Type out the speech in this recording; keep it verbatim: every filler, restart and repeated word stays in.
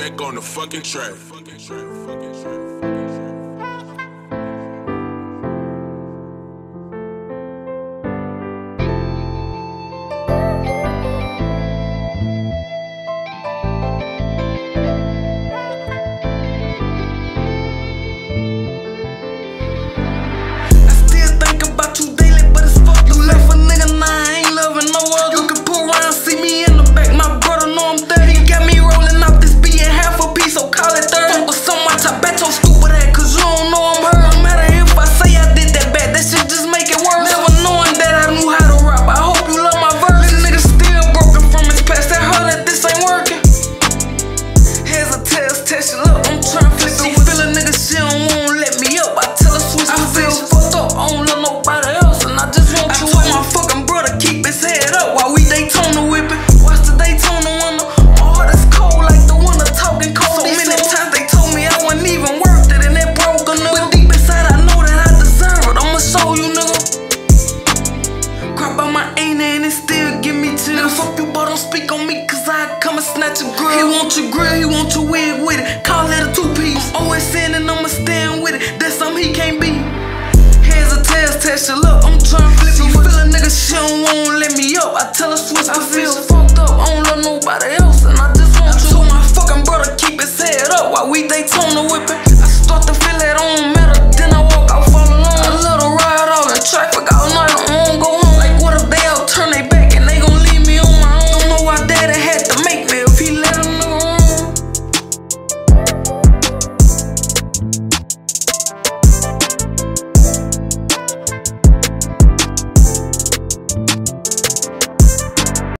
back on the fucking track. I'm tryna flip it. She feel a nigga, she don't wanna let me up. I tell her switch I feel fucked up, I don't love nobody else. And I just want I you told my fucking brother keep his head up while we Daytona whipping. Watch the Daytona winter. My heart is cold like the winter talking cold. So many times they told me I wasn't even worth it, and that broke a nigga. But deep inside I know that I deserve it. I'ma show you, nigga. Crop out my ain't and it still give me chills. Nigga, fuck you, but don't speak on me, cause I come and snatch your grill. He want your grill, he want your wig with it. Call it a two-piece. I'm always saying and I'ma stand with it. That's something he can't beat. Here's a test, test your love.